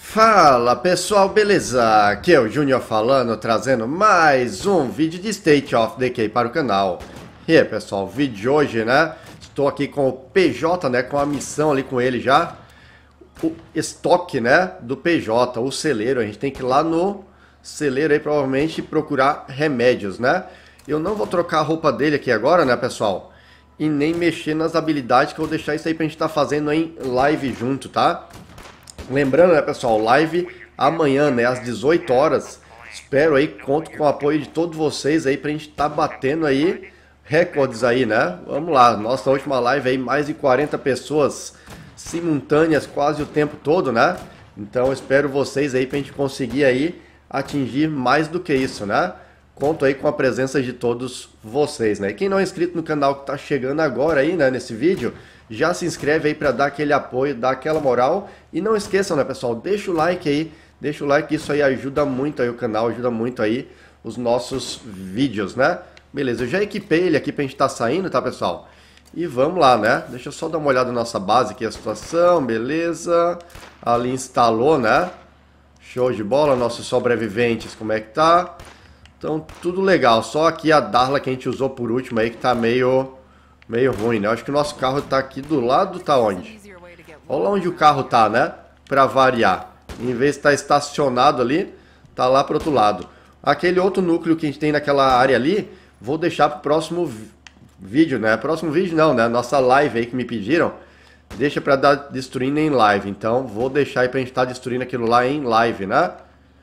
Fala pessoal, beleza? Aqui é o Júnior falando, trazendo mais um vídeo de State of Decay para o canal. E aí pessoal, o vídeo de hoje, né? Estou aqui com o PJ, né? Com a missão ali com ele já. O estoque, né? Do PJ, o celeiro. A gente tem que ir lá no celeiro aí provavelmente procurar remédios, né? Eu não vou trocar a roupa dele aqui agora, né pessoal? E nem mexer nas habilidades, que eu vou deixar isso aí pra gente estar fazendo em live junto, tá? Lembrando, né, pessoal, live amanhã, né, às 18 horas. Espero aí, conto com o apoio de todos vocês aí pra gente estar batendo aí recordes aí, né? Vamos lá, nossa última live aí, mais de 40 pessoas simultâneas quase o tempo todo, né? Então espero vocês aí pra gente conseguir aí atingir mais do que isso, né? Conto aí com a presença de todos vocês, né? E quem não é inscrito no canal que tá chegando agora aí, né, nesse vídeo, já se inscreve aí para dar aquele apoio, dar aquela moral. E não esqueçam, né, pessoal, deixa o like aí, deixa o like, isso aí ajuda muito aí o canal, ajuda muito aí os nossos vídeos, né? Beleza, eu já equipei ele aqui pra gente estar saindo, tá, pessoal? E vamos lá, né? Deixa eu só dar uma olhada na nossa base aqui, a situação, beleza. Ali instalou, né? Show de bola, nossos sobreviventes, como é que tá? Então, tudo legal, só aqui a Darla que a gente usou por último aí que tá meio ruim, né? Eu acho que o nosso carro tá aqui do lado, tá onde? Olha lá onde o carro tá, né? Pra variar. Em vez de estar estacionado ali, tá lá pro outro lado. Aquele outro núcleo que a gente tem naquela área ali, vou deixar pro próximo vídeo, né? Próximo vídeo não, né? Nossa live aí que me pediram, deixa pra dar destruindo em live. Então, vou deixar aí pra gente estar destruindo aquilo lá em live, né?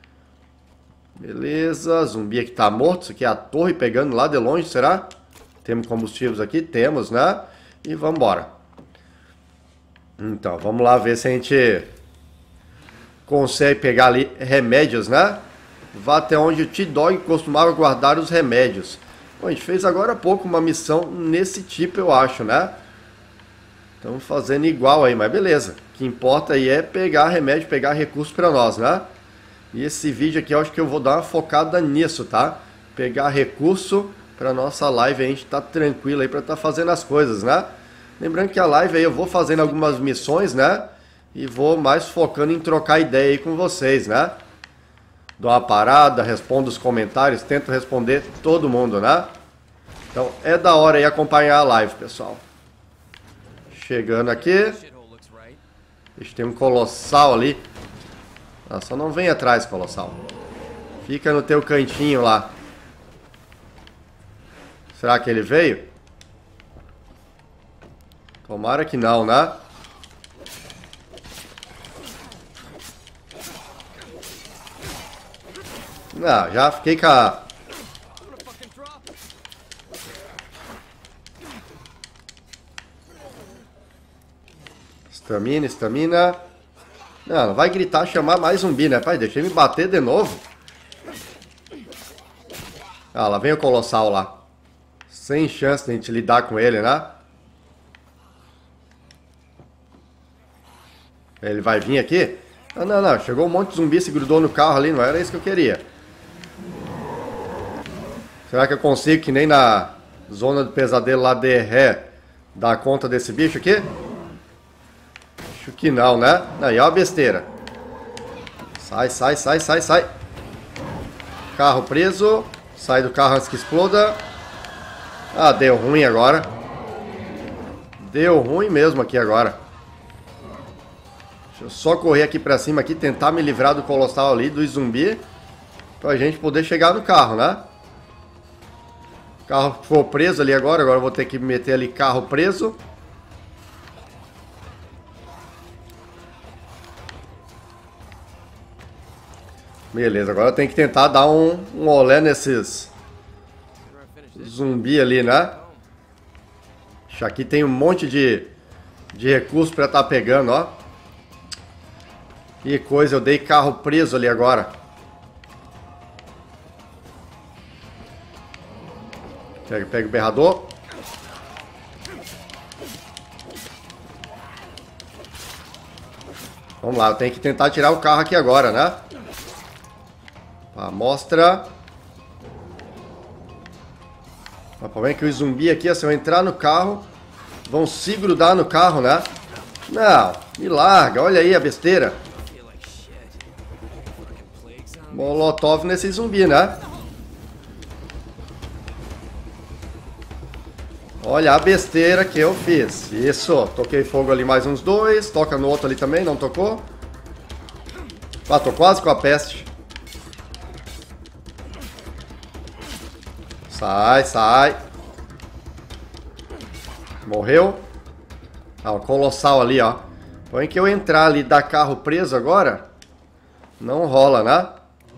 Beleza, zumbi aqui tá morto. Isso aqui é a torre pegando lá de longe, será? Temos combustíveis aqui? Temos, né? E vamos embora. Então, vamos lá ver se a gente consegue pegar ali remédios, né? Vá até onde o T-Dog costumava guardar os remédios. Bom, a gente fez agora há pouco uma missão nesse tipo, eu acho, né? Estamos fazendo igual aí, mas beleza. O que importa aí é pegar remédio, pegar recurso para nós, né? E esse vídeo aqui eu acho que eu vou dar uma focada nisso, tá? Pegar recurso para nossa live, a gente tá tranquilo aí para estar fazendo as coisas, né? Lembrando que a live aí eu vou fazendo algumas missões, né? E vou mais focando em trocar ideia aí com vocês, né? Dou uma parada, respondo os comentários, tento responder todo mundo, né? Então é da hora aí acompanhar a live, pessoal. Chegando aqui. A gente tem um colossal ali. Ah, só não vem atrás, colossal. Fica no teu cantinho lá. Será que ele veio? Tomara que não, né? Não, já fiquei com a... Estamina, estamina. Não vai gritar, chamar mais zumbi, né, pai? Deixa ele me bater de novo. Ah, lá vem o colossal lá. Sem chance de a gente lidar com ele, né? Ele vai vir aqui? Ah, não, não. Chegou um monte de zumbi, se grudou no carro ali. Não era isso que eu queria. Será que eu consigo, que nem na zona do pesadelo lá de ré, dar conta desse bicho aqui? Acho que não, né? Aí é uma besteira. Sai, sai, sai, sai, sai. Carro preso. Sai do carro antes que exploda. Ah, deu ruim agora. Deu ruim mesmo aqui agora. Deixa eu só correr aqui pra cima aqui, tentar me livrar do colossal ali, do zumbi, pra gente poder chegar no carro, né? O carro ficou preso ali agora eu vou ter que meter ali carro preso. Beleza, agora eu tenho que tentar dar um olé nesses zumbi ali, né? Aqui tem um monte de recurso pra estar pegando, ó. Que coisa, eu dei carro preso ali agora. Pega o berrador. Vamos lá, eu tenho que tentar tirar o carro aqui agora, né? Mostra. O problema é que o zumbi aqui, se eu entrar no carro, vão se grudar no carro, né? Não, me larga, olha aí a besteira. Molotov nesse zumbi, né? Olha a besteira que eu fiz. Isso, toquei fogo ali mais uns dois. Toca no outro ali também, não tocou? Ah, tô quase com a peste. Sai, sai. Morreu. Ah, o colossal ali, ó. Põe que eu entrar ali e dar carro preso agora, não rola, né?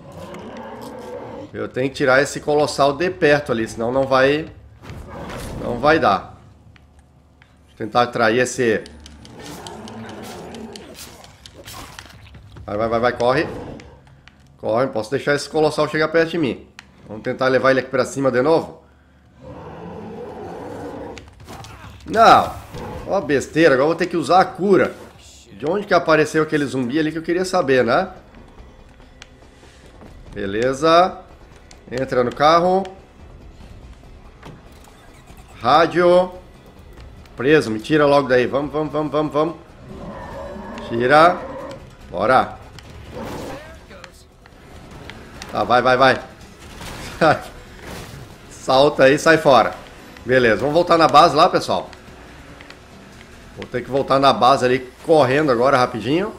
Eu tenho que tirar esse colossal de perto ali, senão não vai dar. Vou tentar atrair esse... Vai, corre. Corre, não posso deixar esse colossal chegar perto de mim. Vamos tentar levar ele aqui pra cima de novo. Não. Ó, besteira, agora eu vou ter que usar a cura. De onde que apareceu aquele zumbi ali que eu queria saber, né? Beleza. Entra no carro. Rádio. Preso, me tira logo daí. Vamos. Tira. Bora. Tá, vai. Salta aí e sai fora. Beleza, vamos voltar na base lá, pessoal. Vou ter que voltar na base ali, correndo agora, rapidinho.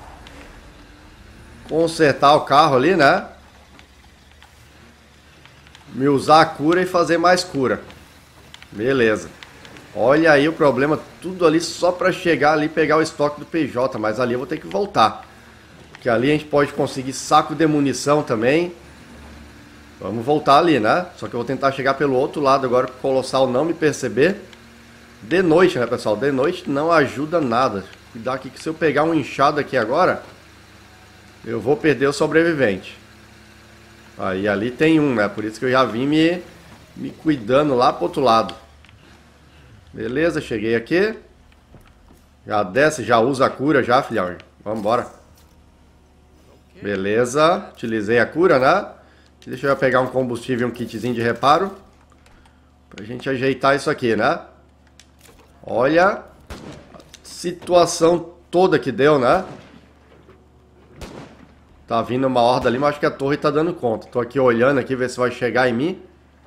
Consertar o carro ali, né? Me usar a cura e fazer mais cura. Beleza. Olha aí o problema, tudo ali só pra chegar ali e pegar o estoque do PJ. Mas ali eu vou ter que voltar. Porque ali a gente pode conseguir saco de munição também. Vamos voltar ali, né? Só que eu vou tentar chegar pelo outro lado agora para o Colossal não me perceber. De noite, né, pessoal? De noite não ajuda nada. Cuidado aqui que se eu pegar um inchado aqui agora, eu vou perder o sobrevivente. Aí ali tem um, né? Por isso que eu já vim me cuidando lá pro outro lado. Beleza, cheguei aqui. Já desce, já usa a cura já, filhão. Vamos embora. Beleza, utilizei a cura, né? Deixa eu pegar um combustível e um kitzinho de reparo. Pra gente ajeitar isso aqui, né? Olha a situação toda que deu, né? Tá vindo uma horda ali, mas acho que a torre tá dando conta. Tô aqui olhando aqui, ver se vai chegar em mim.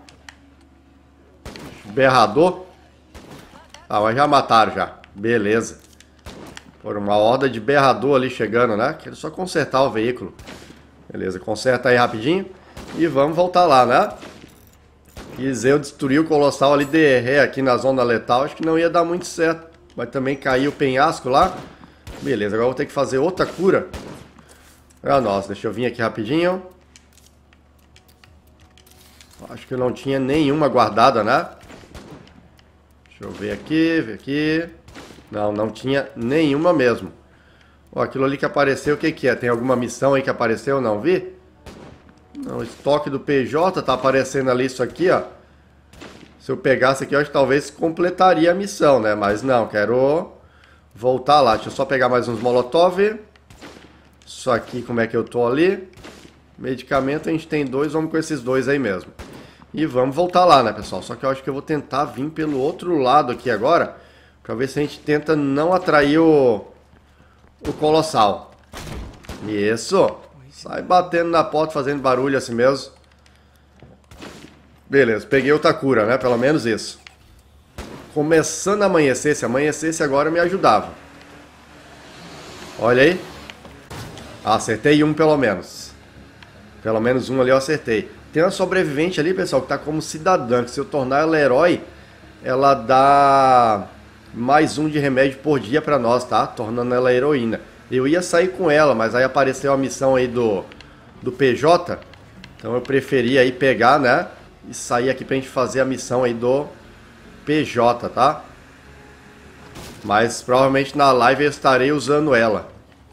Berrador. Ah, mas já mataram já. Beleza. Por uma horda de berrador ali chegando, né? Quero só consertar o veículo. Beleza, conserta aí rapidinho. E vamos voltar lá, né? Quis eu destruir o Colossal ali de ré aqui na zona letal. Acho que não ia dar muito certo. Vai também cair o penhasco lá. Beleza, agora vou ter que fazer outra cura. Ah, nossa, deixa eu vir aqui rapidinho. Acho que eu não tinha nenhuma guardada, né? Deixa eu ver aqui, Não, não tinha nenhuma mesmo. Ó, aquilo ali que apareceu, o que que é? Tem alguma missão aí que apareceu? Não vi? Não, o estoque do PJ tá aparecendo ali isso aqui, ó. Se eu pegasse aqui, eu acho que talvez completaria a missão, né? Mas não, quero voltar lá. Deixa eu só pegar mais uns molotov. Isso aqui, como é que eu tô ali? Medicamento a gente tem dois, vamos com esses dois aí mesmo. E vamos voltar lá, né, pessoal? Só que eu acho que eu vou tentar vir pelo outro lado aqui agora, pra ver se a gente tenta não atrair o Colossal. Isso. Sai batendo na porta, fazendo barulho assim mesmo. Beleza, peguei outra cura, né? Pelo menos isso. Começando a amanhecer, se amanhecesse agora me ajudava. Olha aí. Acertei um pelo menos. Pelo menos um ali eu acertei. Tem uma sobrevivente ali, pessoal, que tá como cidadã. Que se eu tornar ela herói, ela dá mais um de remédio por dia pra nós, tá? Tornando ela heroína. Eu ia sair com ela, mas aí apareceu a missão aí do PJ. Então eu preferi aí pegar, né? E sair aqui pra gente fazer a missão aí do PJ, tá? Mas provavelmente na live eu estarei usando ela.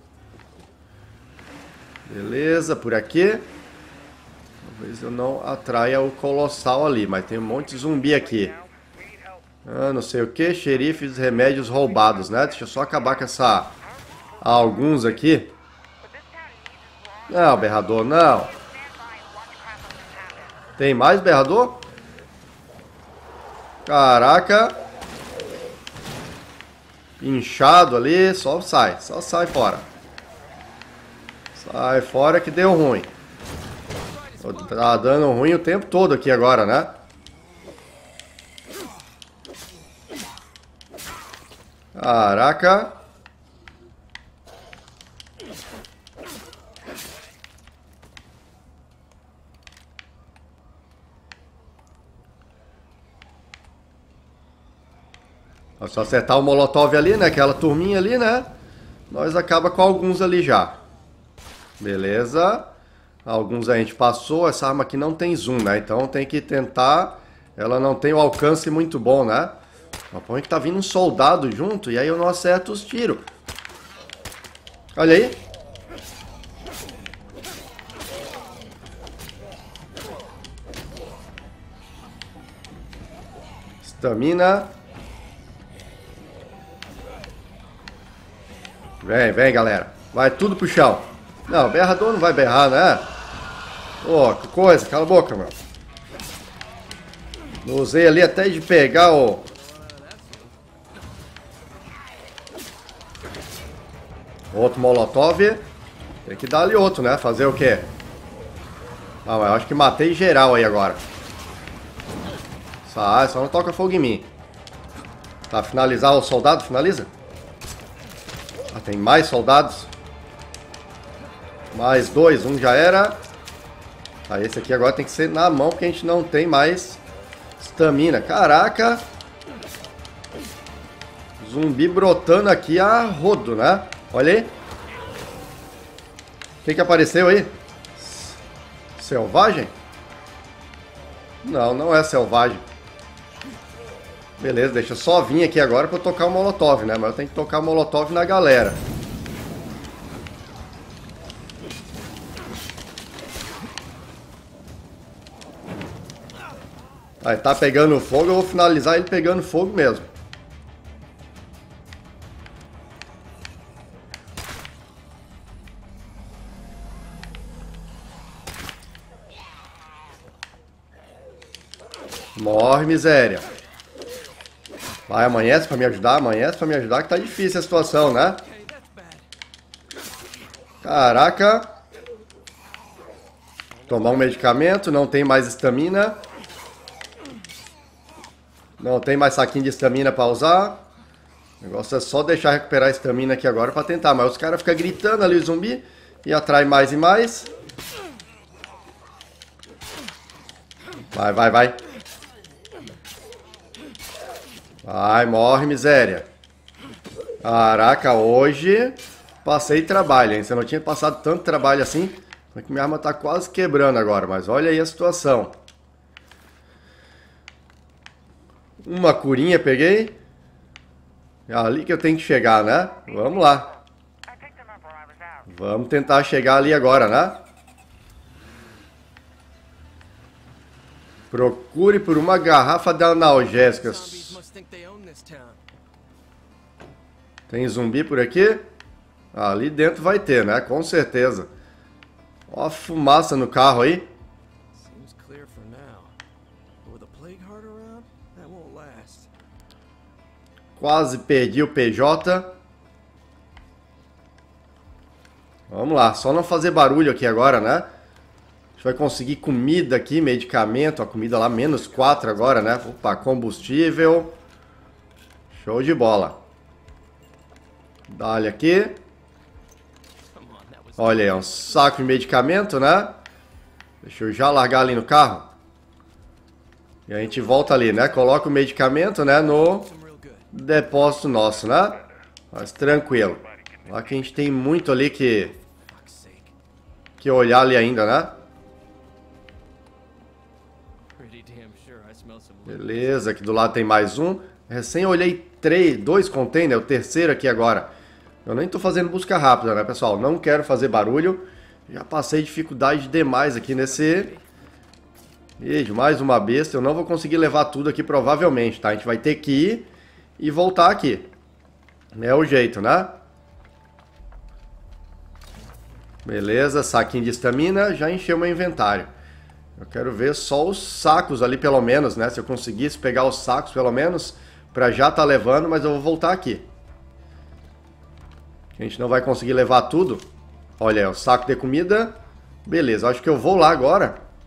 Beleza, por aqui. Talvez eu não atraia o Colossal ali, mas tem um monte de zumbi aqui. Ah, não sei o que, xerifes, remédios roubados, né? Deixa eu só acabar com essa... alguns aqui. Não, berrador, não. Tem mais berrador? Caraca. Inchado ali, só sai fora. Sai fora que deu ruim. Tá dando ruim o tempo todo aqui agora, né? Caraca. É só acertar o molotov ali, né? Aquela turminha ali, né? Nós acaba com alguns ali já. Beleza. Alguns a gente passou. Essa arma aqui não tem zoom, né? Então tem que tentar. Ela não tem o alcance muito bom, né? Mas põe que tá vindo um soldado junto e aí eu não acerto os tiros. Olha aí. Estamina. Vem, vem, galera. Vai tudo pro chão. Não, berrador não vai berrar, né? Ô, que coisa. Cala a boca, meu. Não usei ali até de pegar o... outro molotov. Tem que dar ali outro, né? Fazer o quê? Ah, mas eu acho que matei geral aí agora. Sai, só não toca fogo em mim. Tá, finalizar o soldado, finaliza. Ah, tem mais soldados. Mais dois, um já era. Tá, esse aqui agora tem que ser na mão, porque a gente não tem mais estamina. Caraca. Zumbi brotando aqui a rodo, né? Olha aí. O que apareceu aí? Selvagem? Não, não é selvagem. Beleza, deixa eu só vir aqui agora pra eu tocar o molotov, né? Mas eu tenho que tocar o molotov na galera. Aí tá pegando fogo, eu vou finalizar ele pegando fogo mesmo. Morre, miséria. Vai, amanhece pra me ajudar que tá difícil a situação, né? Caraca. Tomar um medicamento, não tem mais estamina. Não tem mais saquinho de estamina pra usar. O negócio é só deixar recuperar a estamina aqui agora pra tentar. Mas os caras ficam gritando ali, o zumbi, e atrai mais e mais. Vai, vai, vai. Vai, morre, miséria. Caraca, hoje passei trabalho, hein? Você não tinha passado tanto trabalho assim. É que minha arma tá quase quebrando agora, mas olha aí a situação. Uma curinha peguei. É ali que eu tenho que chegar, né? Vamos lá. Vamos tentar chegar ali agora, né? Procure por uma garrafa de analgésicas. Tem zumbi por aqui? Ali dentro vai ter, né? Com certeza. Ó a fumaça no carro aí. Quase perdi o PJ. Vamos lá, só não fazer barulho aqui agora, né? A gente vai conseguir comida aqui, medicamento. A comida lá, menos 4 agora, né? Opa, combustível. Show de bola. Dá-lhe aqui. Olha aí, um saco de medicamento, né? Deixa eu já largar ali no carro. E a gente volta ali, né? Coloca o medicamento, né? No depósito nosso, né? Mas tranquilo. Lá que a gente tem muito ali que olhar ali ainda, né? Beleza, aqui do lado tem mais um. Recém olhei 2 containers, o terceiro aqui agora. Eu nem tô fazendo busca rápida, né, pessoal? Não quero fazer barulho. Já passei dificuldade demais aqui nesse... Ih, mais uma besta. Eu não vou conseguir levar tudo aqui provavelmente, tá? A gente vai ter que ir e voltar aqui. É o jeito, né? Beleza, saquinho de estamina. Já encheu meu inventário. Eu quero ver só os sacos ali pelo menos, né? Se eu conseguisse pegar os sacos pelo menos, pra já tá levando, mas eu vou voltar aqui. A gente não vai conseguir levar tudo. Olha aí, o saco de comida. Beleza, acho que eu vou lá agora.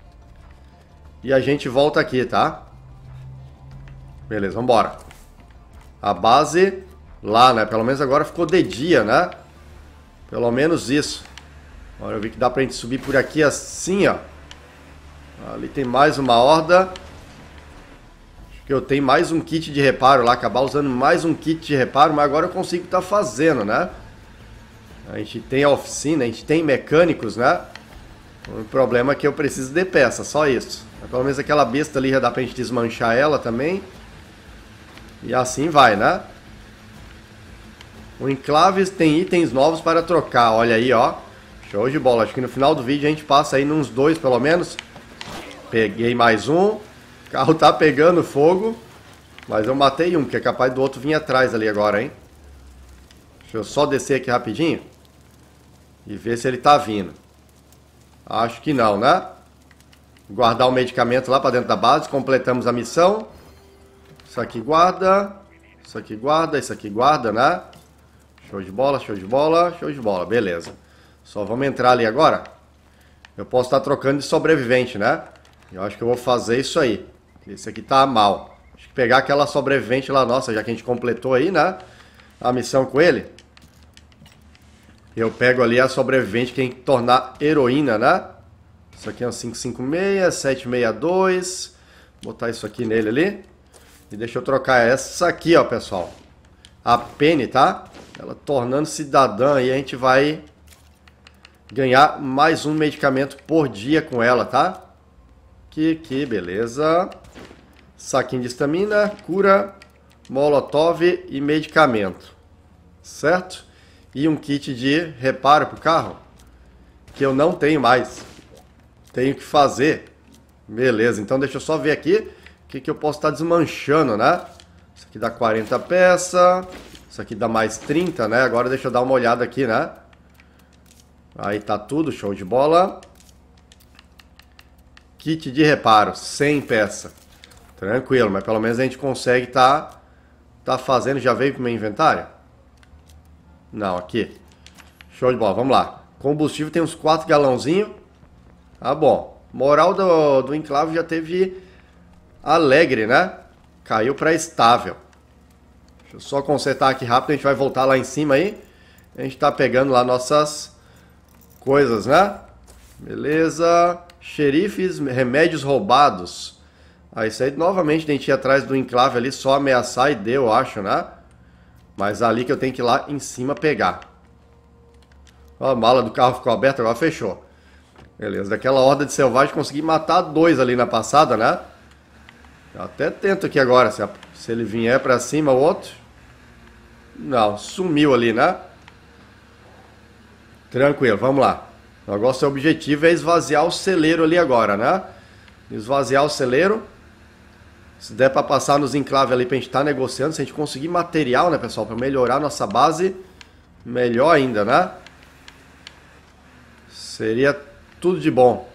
e a gente volta aqui, tá? Beleza, vambora. A base lá, né? Pelo menos agora ficou de dia, né? Pelo menos isso. Agora eu vi que dá pra gente subir por aqui assim, ó. Ali tem mais uma horda. Acho que eu tenho mais um kit de reparo lá. Acabar usando mais um kit de reparo, mas agora eu consigo estar fazendo, né? A gente tem a oficina, a gente tem mecânicos, né? O problema é que eu preciso de peça, só isso. Mas pelo menos aquela besta ali já dá pra gente desmanchar ela também. E assim vai, né? O Enclaves tem itens novos para trocar. Olha aí, ó. Show de bola. Acho que no final do vídeo a gente passa aí nos 2 pelo menos. Peguei mais um. O carro tá pegando fogo. Mas eu matei um, que é capaz do outro vir atrás ali agora, hein? Deixa eu só descer aqui rapidinho. E ver se ele tá vindo. Acho que não, né? Guardar o medicamento lá para dentro da base. Completamos a missão. Isso aqui guarda. Isso aqui guarda. Isso aqui guarda, né? Show de bola, show de bola, show de bola. Beleza. Só vamos entrar ali agora. Eu posso estar trocando de sobrevivente, né? Eu acho que eu vou fazer isso aí. Esse aqui tá mal. Acho que pegar aquela sobrevivente lá, nossa, já que a gente completou aí, né? A missão com ele. Eu pego ali a sobrevivente que tem que tornar heroína, né? Isso aqui é um 556, 762. Vou botar isso aqui nele ali. E deixa eu trocar essa aqui, ó, pessoal. A Penny, tá? Ela tornando cidadã e a gente vai ganhar mais um medicamento por dia com ela, tá? Aqui, beleza. Saquinho de estamina, cura, molotov e medicamento. Certo? E um kit de reparo pro carro, que eu não tenho mais. Tenho que fazer. Beleza, então deixa eu só ver aqui o que eu posso estar desmanchando, né? Isso aqui dá 40 peças. Isso aqui dá mais 30, né? Agora deixa eu dar uma olhada aqui, né? Aí tá tudo, show de bola. Kit de reparo, 100 peças. Tranquilo, mas pelo menos a gente consegue tá fazendo. Já veio pro meu inventário? Não, aqui. Show de bola, vamos lá. Combustível tem uns 4 galãozinhos. Tá bom. Moral do enclave já teve alegre, né? Caiu para estável. Deixa eu só consertar aqui rápido. A gente vai voltar lá em cima aí. A gente tá pegando lá nossas coisas, né? Beleza. Xerifes, remédios roubados. Ah, isso aí novamente a gente ia atrás do enclave ali. Só ameaçar e deu, eu acho, né? Mas ali que eu tenho que ir lá em cima pegar. Ó, a mala do carro ficou aberta, agora fechou. Beleza, daquela horda de selvagem consegui matar 2 ali na passada, né? Eu até tento aqui agora, se ele vier pra cima, o outro... Não, sumiu ali, né? Tranquilo, vamos lá. O nosso objetivo é esvaziar o celeiro ali agora, né? Esvaziar o celeiro. Se der pra passar nos enclaves ali pra gente estar negociando, se a gente conseguir material, né, pessoal, pra melhorar nossa base, melhor ainda, né? Seria tudo de bom.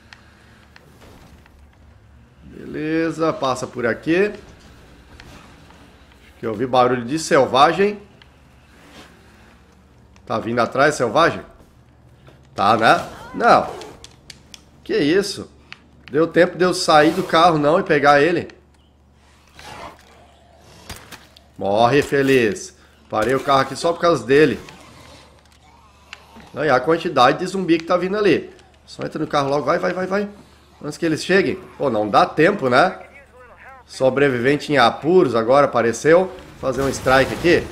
Beleza, passa por aqui. Acho que eu ouvi barulho de selvagem. Tá vindo atrás, selvagem? Tá, né? Não. Que isso? Deu tempo de eu sair do carro não e pegar ele. Morre, feliz. Parei o carro aqui só por causa dele. Olha a quantidade de zumbi que tá vindo ali. Só entra no carro logo. Vai, vai, vai, vai. Antes que eles cheguem. Pô, não dá tempo, né? Sobrevivente em apuros agora apareceu. Vou fazer um strike aqui.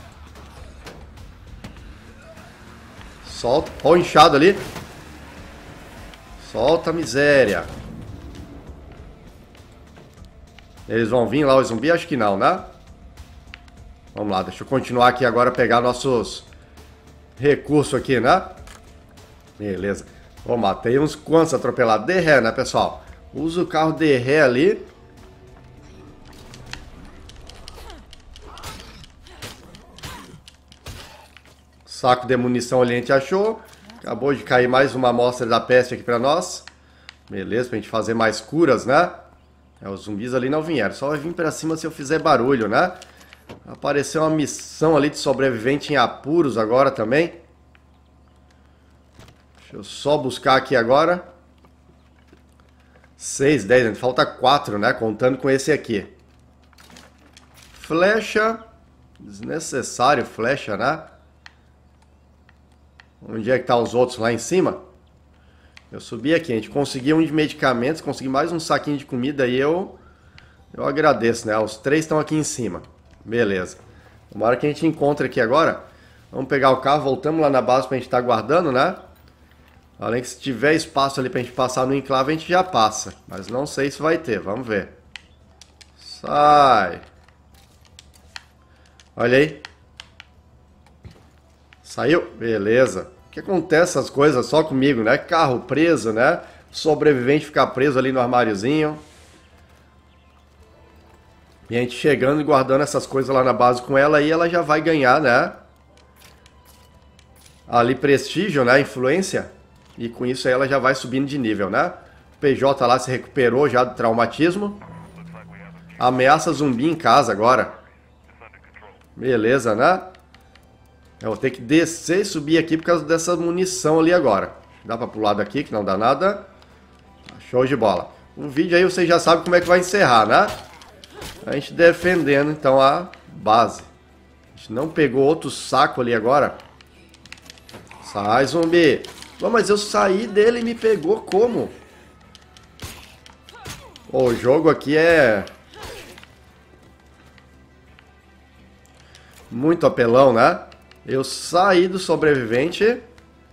Solta. Ó o inchado ali. Solta a miséria. Eles vão vir lá, os zumbis? Acho que não, né? Vamos lá, deixa eu continuar aqui agora, pegar nossos recursos aqui, né? Beleza. Ó, matei uns quantos atropelados. De ré, né, pessoal? Usa o carro de ré ali. Saco de munição ali a gente achou. Acabou de cair mais uma amostra da peste aqui pra nós. Beleza, pra gente fazer mais curas, né? Os zumbis ali não vieram. Só vai vir pra cima se eu fizer barulho, né? Apareceu uma missão ali de sobrevivente em apuros agora também. Deixa eu só buscar aqui agora. 6, 10, ainda falta 4, né? Contando com esse aqui. Flecha. Desnecessário flecha, né? Onde é que tá os outros? Lá em cima? Eu subi aqui, a gente conseguiu um de medicamentos, consegui mais um saquinho de comida e eu agradeço, né? Os 3 estão aqui em cima. Beleza. Uma hora que a gente encontra aqui agora, vamos pegar o carro, voltamos lá na base pra gente estar guardando, né? Além que se tiver espaço ali pra gente passar no enclave, a gente já passa. Mas não sei se vai ter, vamos ver. Sai. Olha aí. Saiu? Beleza. O que acontece essas coisas só comigo, né? Carro preso, né? Sobrevivente ficar preso ali no armáriozinho. E a gente chegando e guardando essas coisas lá na base com ela, aí ela já vai ganhar, né? Ali prestígio, né? Influência. E com isso aí ela já vai subindo de nível, né? O PJ lá se recuperou já do traumatismo. Ameaça zumbi em casa agora. Beleza, né? Eu vou ter que descer e subir aqui por causa dessa munição ali agora. Dá pra pular daqui, que não dá nada. Show de bola. O vídeo aí você já sabe como é que vai encerrar, né? A gente defendendo, então, a base. A gente não pegou outro saco ali agora. Sai, zumbi. Bom, mas eu saí dele e me pegou como? O jogo aqui é... muito apelão, né? Eu saí do sobrevivente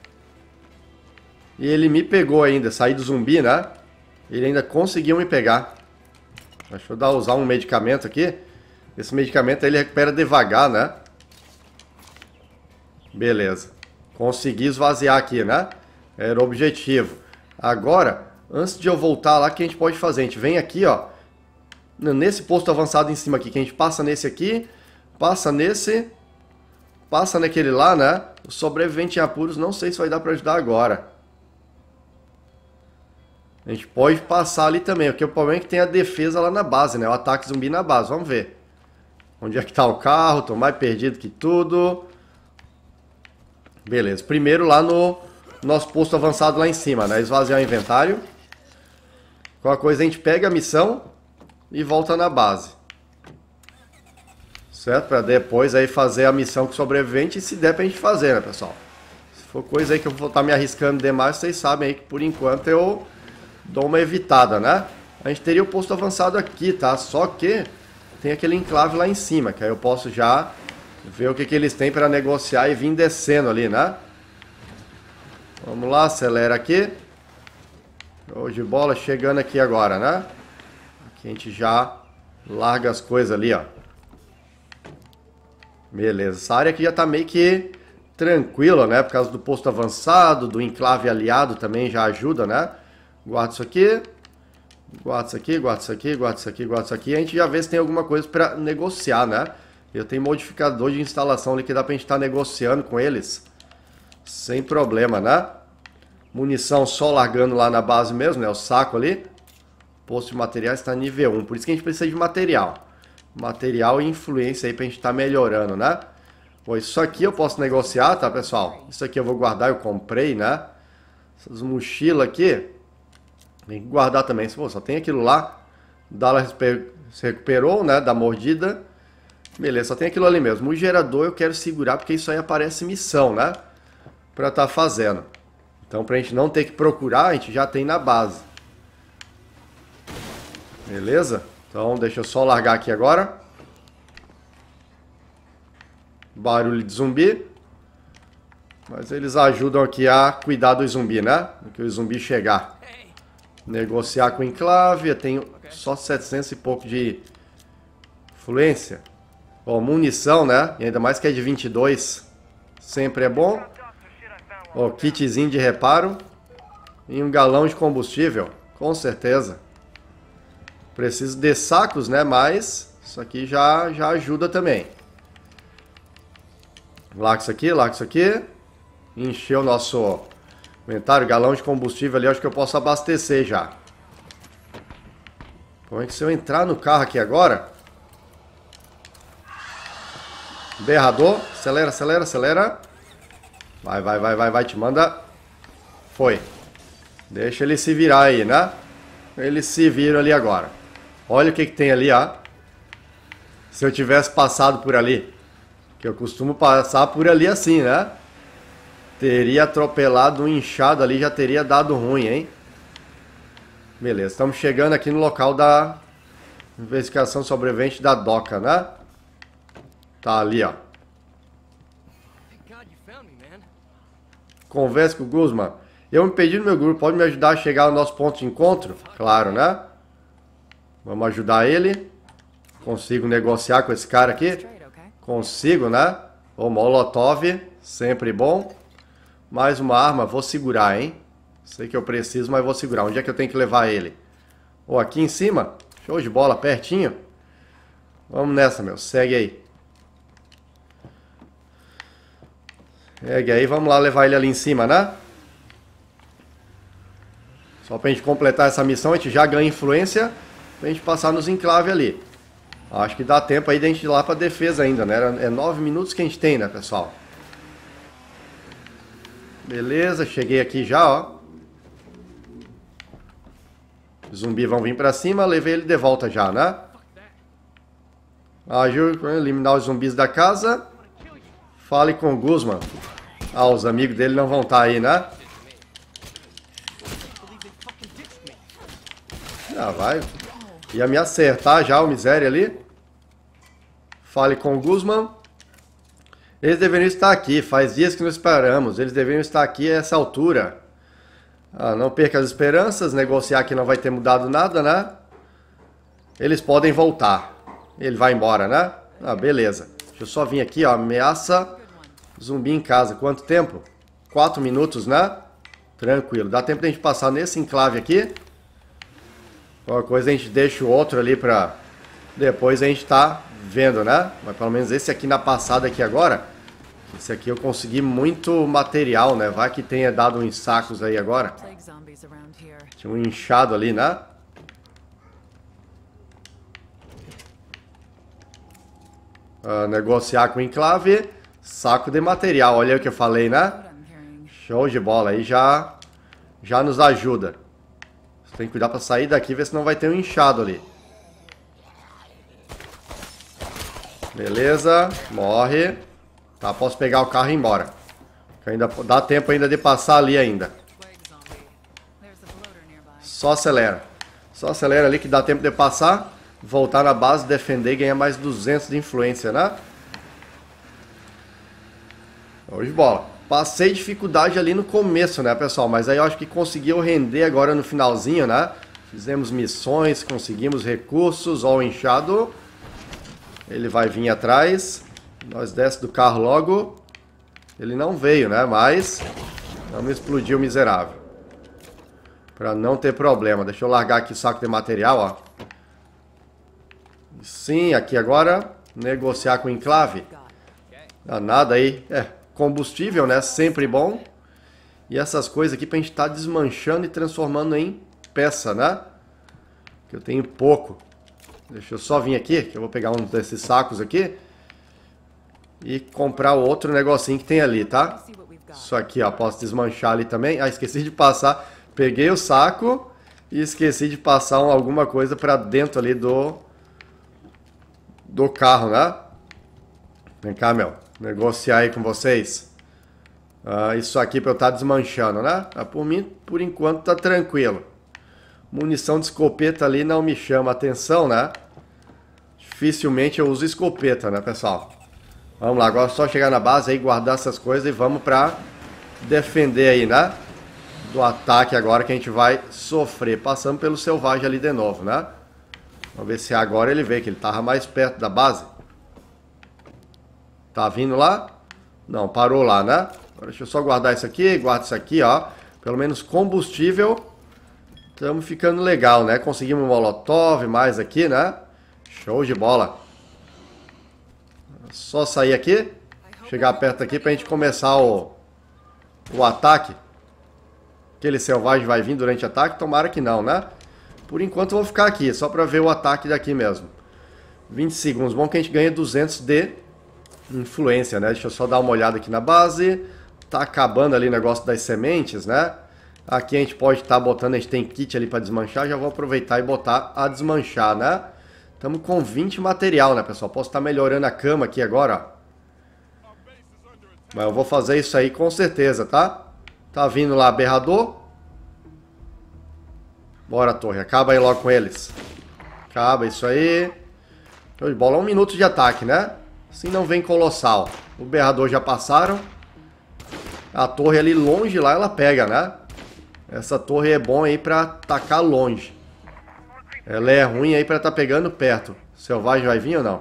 e ele me pegou ainda. Saí do zumbi, né? Ele ainda conseguiu me pegar. Deixa eu usar um medicamento aqui. Esse medicamento ele recupera devagar, né? Beleza. Consegui esvaziar aqui, né? Era o objetivo. Agora, antes de eu voltar lá, o que a gente pode fazer? A gente vem aqui, ó. Nesse posto avançado em cima aqui. Que a gente passa nesse aqui. Passa nesse... passa naquele lá, né? O sobrevivente em apuros, não sei se vai dar pra ajudar agora. A gente pode passar ali também, porque o problema é que tem a defesa lá na base, né? O ataque zumbi na base, vamos ver. Onde é que tá o carro? Tô mais perdido que tudo. Beleza, primeiro lá no nosso posto avançado lá em cima, né? Esvaziar o inventário. Qualquer coisa a gente pega a missão e volta na base. Certo? Pra depois aí fazer a missão com o sobrevivente e se der pra gente fazer, né, pessoal? Se for coisa aí que eu vou estar me arriscando demais, vocês sabem aí que por enquanto eu dou uma evitada, né? A gente teria o posto avançado aqui, tá? Só que tem aquele enclave lá em cima, que aí eu posso já ver o que eles têm pra negociar e vir descendo ali, né? Vamos lá, acelera aqui. Show de bola, chegando aqui agora, né? Aqui a gente já larga as coisas ali, ó. Beleza, essa área aqui já tá meio que tranquila, né? Por causa do posto avançado, do enclave aliado também já ajuda, né? Guarda isso aqui. Guarda isso aqui, guarda isso aqui, guarda isso aqui, guarda isso aqui. A gente já vê se tem alguma coisa pra negociar, né? Eu tenho modificador de instalação ali que dá pra gente estar negociando com eles. Sem problema, né? Munição só largando lá na base mesmo, né? O saco ali. Posto de materiais está nível 1. Por isso que a gente precisa de material. Material e influência aí pra gente estar melhorando, né? Bom, isso aqui eu posso negociar, tá, pessoal? Isso aqui eu vou guardar, eu comprei, né? Essas mochilas aqui, tem que guardar também. Pô, só tem aquilo lá. Dala se recuperou, né? Da mordida. Beleza, só tem aquilo ali mesmo. O gerador eu quero segurar porque isso aí aparece missão, né? Pra estar fazendo. Então, pra gente não ter que procurar, a gente já tem na base. Beleza? Então, deixa eu só largar aqui agora. Barulho de zumbi. Mas eles ajudam aqui a cuidar do zumbi, né? Que o zumbi chegar. Negociar com o enclave. Eu tenho só 700 e pouco de influência. Bom, munição, né? E ainda mais que é de 22. Sempre é bom. Ó, kitzinho de reparo. E um galão de combustível. Com certeza. Preciso de sacos, né? Mas isso aqui já ajuda também. Larga isso aqui, larga isso aqui. Encheu o nosso inventário. Galão de combustível ali, acho que eu posso abastecer já. Como é que se eu entrar no carro aqui agora... Berrador. Acelera, acelera, acelera. Vai, vai, te manda. Foi. Deixa ele se virar aí, né? eles se viram ali agora. Olha o que tem ali, ó. Se eu tivesse passado por ali, que eu costumo passar por ali assim, né? Teria atropelado um inchado ali, já teria dado ruim, hein? Beleza, estamos chegando aqui no local da investigação sobrevivente da Doca, né? Tá ali, ó. Converse com o Guzman. Eu me pedi no meu grupo, pode me ajudar a chegar ao nosso ponto de encontro? Claro, né? Vamos ajudar ele. Consigo negociar com esse cara aqui? Consigo, né? O Molotov, sempre bom. Mais uma arma, vou segurar, hein? Sei que eu preciso, mas vou segurar. Onde é que eu tenho que levar ele? Ou aqui em cima? Show de bola, pertinho. Vamos nessa, meu. Segue aí. Segue aí, vamos lá levar ele ali em cima, né? Só pra gente completar essa missão, a gente já ganha influência pra gente passar nos enclaves ali. Acho que dá tempo aí de a gente ir lá pra defesa ainda, né? É 9 minutos que a gente tem, né, pessoal? Beleza, cheguei aqui já, ó. Os zumbis vão vir pra cima, levei ele de volta já, né? Ajude a eliminar os zumbis da casa. Fale com o Guzman. Ah, os amigos dele não vão estar aí, né? Ah, vai. Ia me acertar já o miséria ali. Fale com o Guzman. Eles deveriam estar aqui. Faz dias que não esperamos. Eles deveriam estar aqui a essa altura. Ah, não perca as esperanças. Negociar que não vai ter mudado nada, né? Eles podem voltar. Ele vai embora, né? Ah, beleza. Deixa eu só vir aqui, ó. Ameaça zumbi em casa. Quanto tempo? 4 minutos, né? Tranquilo. Dá tempo de a gente passar nesse enclave aqui. Qualquer coisa a gente deixa o outro ali pra... Depois a gente tá vendo, né? Mas pelo menos esse aqui na passada aqui agora. Esse aqui eu consegui muito material, né? Vai que tenha dado uns sacos aí agora. Tinha um inchado ali, né? Negociar com o enclave. Saco de material, olha o que eu falei, né? Show de bola, aí já nos ajuda. Você tem que cuidar pra sair daqui e ver se não vai ter um inchado ali. Beleza, morre. Tá, posso pegar o carro e ir embora. Ainda dá tempo ainda de passar ali ainda. Só acelera. Só acelera ali que dá tempo de passar. Voltar na base, defender e ganhar mais 200 de influência, né? Show de bola. Passei dificuldade ali no começo, né, pessoal? Mas aí eu acho que conseguiu render agora no finalzinho, né? Fizemos missões, conseguimos recursos. Ó o inchado. Ele vai vir atrás. Nós desce do carro logo. Ele não veio, né? Mas vamos explodir o miserável. Pra não ter problema. Deixa eu largar aqui o saco de material, ó. Sim, aqui agora. Negociar com o enclave. Ah, nada aí. Combustível, né? Sempre bom. E essas coisas aqui pra gente estar desmanchando e transformando em peça, né? Que eu tenho pouco. Deixa eu só vir aqui, que eu vou pegar um desses sacos aqui. E comprar o outro negocinho que tem ali, tá? Isso aqui, ó, posso desmanchar ali também. Ah, esqueci de passar. Peguei o saco e esqueci de passar alguma coisa pra dentro ali do carro, né? Vem cá, meu. Negociar aí com vocês. Isso aqui pra eu estar desmanchando, né? Por mim, por enquanto, tá tranquilo. Munição de escopeta ali não me chama atenção, né? Dificilmente eu uso escopeta, né, pessoal? Vamos lá, agora é só chegar na base aí, guardar essas coisas e vamos pra defender aí, né? Do ataque agora que a gente vai sofrer. Passando pelo selvagem ali de novo, né? Vamos ver se agora ele vê que ele tava mais perto da base. Tá vindo lá? Não, parou lá, né? Agora deixa eu só guardar isso aqui, guarda isso aqui, ó. Pelo menos combustível. Estamos ficando legal, né? Conseguimos um molotov, mais aqui, né? Show de bola. Só sair aqui. Chegar perto aqui pra gente começar o ataque. Aquele selvagem vai vir durante o ataque? Tomara que não, né? Por enquanto eu vou ficar aqui, só pra ver o ataque daqui mesmo. 20 segundos. Bom que a gente ganha 200 de influência, né? Deixa eu só dar uma olhada aqui na base. Tá acabando ali o negócio das sementes, né? Aqui a gente pode estar botando, a gente tem kit ali para desmanchar. Já vou aproveitar e botar a desmanchar, né? Estamos com 20 material, né, pessoal? Posso estar melhorando a cama aqui agora, ó. Mas eu vou fazer isso aí com certeza, tá? Tá vindo lá, berrador. Bora, torre. Acaba aí logo com eles. Acaba isso aí. Show de bola. 1 minuto de ataque, né? Assim não vem colossal. O berrador já passaram. A torre ali longe lá, ela pega, né? Essa torre é bom aí pra atacar longe. Ela é ruim aí pra tá pegando perto. O selvagem vai vir ou não?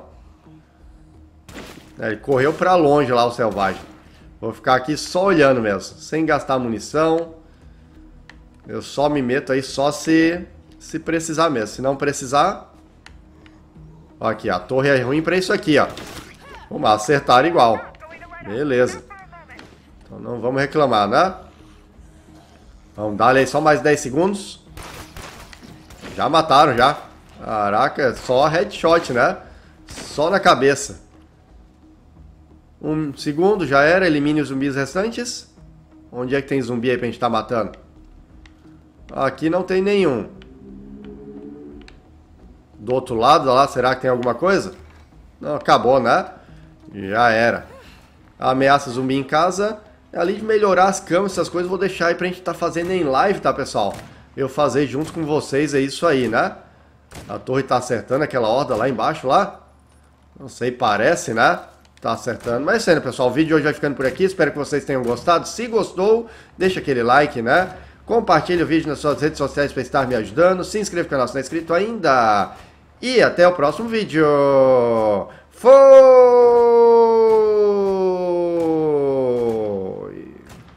Ele correu pra longe lá, o selvagem. Vou ficar aqui só olhando mesmo. Sem gastar munição. Eu só me meto aí só se precisar mesmo. Se não precisar... Ó, aqui, a torre é ruim pra isso aqui, ó. Vamos acertar igual. Beleza. Então não vamos reclamar, né? Vamos dar aí só mais 10 segundos. Já mataram, já. Caraca, só headshot, né? Só na cabeça. 1 segundo, já era. Elimine os zumbis restantes. Onde é que tem zumbi aí pra gente tá matando? Aqui não tem nenhum. Do outro lado lá, será que tem alguma coisa? Não, acabou, né? Já era. Ameaça zumbi em casa. Além de melhorar as camas, essas coisas, vou deixar aí pra gente tá fazendo em live, tá, pessoal? Eu fazer junto com vocês, é isso aí, né? A torre tá acertando aquela horda lá embaixo, lá. Não sei, parece, né? Tá acertando. Mas é isso aí, né, pessoal? O vídeo de hoje vai ficando por aqui. Espero que vocês tenham gostado. Se gostou, deixa aquele like, né? Compartilhe o vídeo nas suas redes sociais para estar me ajudando. Se inscreva no canal se não é inscrito ainda. E até o próximo vídeo. Fui!